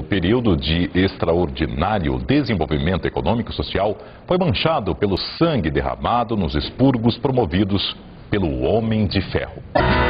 período de extraordinário desenvolvimento econômico e social foi manchado pelo sangue derramado nos expurgos promovidos pelo Homem de Ferro.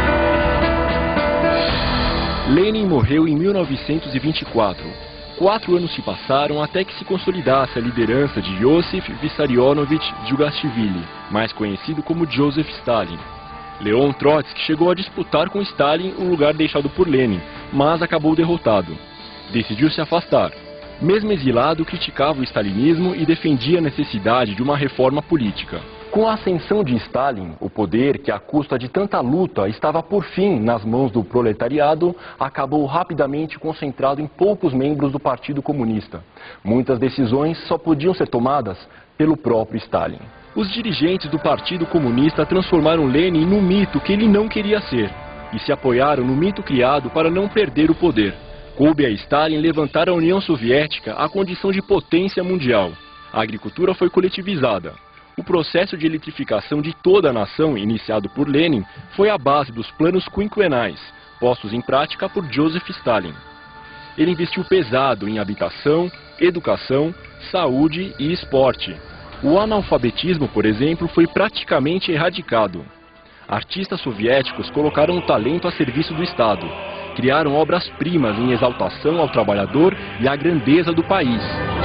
Lenin morreu em 1924. 4 anos se passaram até que se consolidasse a liderança de Iosif Vissarionovich Djugashvili, mais conhecido como Joseph Stalin. Leon Trotsky chegou a disputar com Stalin o lugar deixado por Lenin, mas acabou derrotado. Decidiu se afastar. Mesmo exilado, criticava o stalinismo e defendia a necessidade de uma reforma política. Com a ascensão de Stalin, o poder, que à custa de tanta luta estava por fim nas mãos do proletariado, acabou rapidamente concentrado em poucos membros do Partido Comunista. Muitas decisões só podiam ser tomadas pelo próprio Stalin. Os dirigentes do Partido Comunista transformaram Lenin no mito que ele não queria ser e se apoiaram no mito criado para não perder o poder. Coube a Stalin levantar a União Soviética à condição de potência mundial. A agricultura foi coletivizada. O processo de eletrificação de toda a nação, iniciado por Lenin, foi a base dos planos quinquenais, postos em prática por Joseph Stalin. Ele investiu pesado em habitação, educação, saúde e esporte. O analfabetismo, por exemplo, foi praticamente erradicado. Artistas soviéticos colocaram o talento a serviço do Estado. Criaram obras-primas em exaltação ao trabalhador e à grandeza do país.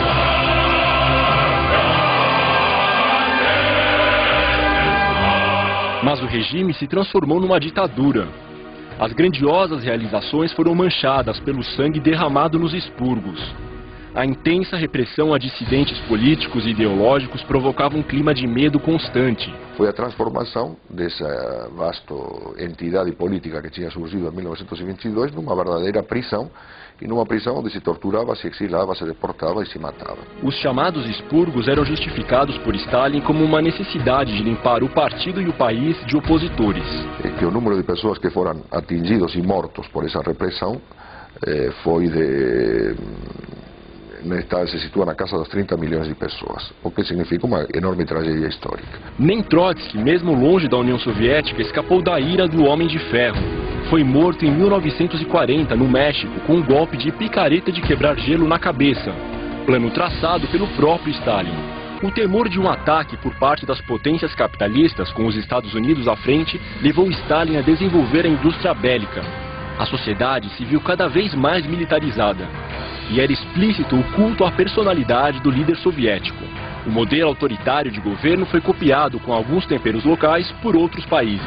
Mas o regime se transformou numa ditadura. As grandiosas realizações foram manchadas pelo sangue derramado nos expurgos. A intensa repressão a dissidentes políticos e ideológicos provocava um clima de medo constante. Foi a transformação dessa vasta entidade política que tinha surgido em 1922 numa verdadeira prisão, e numa prisão onde se torturava, se exilava, se deportava e se matava. Os chamados expurgos eram justificados por Stalin como uma necessidade de limpar o partido e o país de opositores. Que o número de pessoas que foram atingidos e mortos por essa repressão foi se situa na casa dos 30 milhões de pessoas, o que significa uma enorme tragédia histórica. Nem Trotsky, mesmo longe da União Soviética, escapou da ira do Homem de Ferro. Foi morto em 1940, no México, com um golpe de picareta de quebrar gelo na cabeça, plano traçado pelo próprio Stalin. O temor de um ataque por parte das potências capitalistas, com os Estados Unidos à frente, levou Stalin a desenvolver a indústria bélica. A sociedade se viu cada vez mais militarizada. E era explícito o culto à personalidade do líder soviético. O modelo autoritário de governo foi copiado com alguns temperos locais por outros países.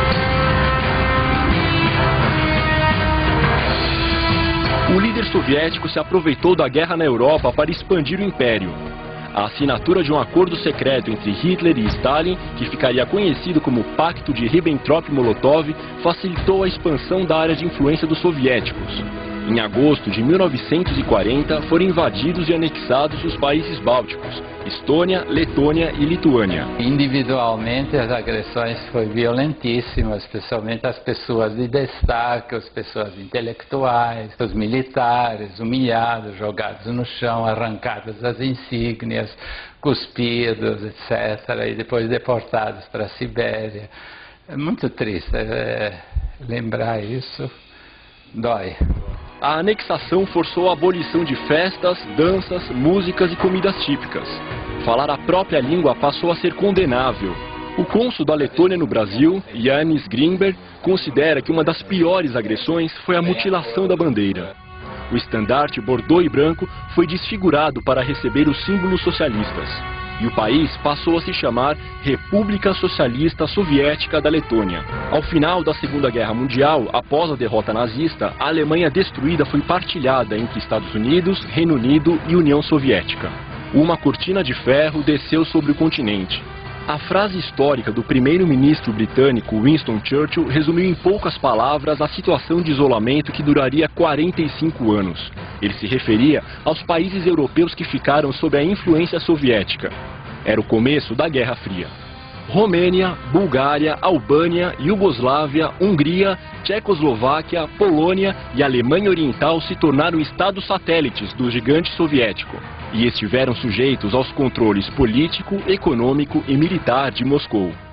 O líder soviético se aproveitou da guerra na Europa para expandir o império. A assinatura de um acordo secreto entre Hitler e Stalin, que ficaria conhecido como Pacto de Ribbentrop-Molotov, facilitou a expansão da área de influência dos soviéticos. Em agosto de 1940, foram invadidos e anexados os países bálticos, Estônia, Letônia e Lituânia. Individualmente, as agressões foram violentíssimas, especialmente as pessoas de destaque, as pessoas intelectuais, os militares, humilhados, jogados no chão, arrancadas as insígnias, cuspidos, etc., e depois deportados para a Sibéria. É muito triste lembrar isso, dói. A anexação forçou a abolição de festas, danças, músicas e comidas típicas. Falar a própria língua passou a ser condenável. O cônsul da Letônia no Brasil, Jānis Grimberg, considera que uma das piores agressões foi a mutilação da bandeira. O estandarte bordô e branco foi desfigurado para receber os símbolos socialistas. E o país passou a se chamar República Socialista Soviética da Letônia. Ao final da Segunda Guerra Mundial, após a derrota nazista, a Alemanha destruída foi partilhada entre Estados Unidos, Reino Unido e União Soviética. Uma cortina de ferro desceu sobre o continente. A frase histórica do primeiro-ministro britânico Winston Churchill resumiu em poucas palavras a situação de isolamento que duraria 45 anos. Ele se referia aos países europeus que ficaram sob a influência soviética. Era o começo da Guerra Fria. Romênia, Bulgária, Albânia, Iugoslávia, Hungria, Tchecoslováquia, Polônia e Alemanha Oriental se tornaram estados satélites do gigante soviético e estiveram sujeitos aos controles político, econômico e militar de Moscou.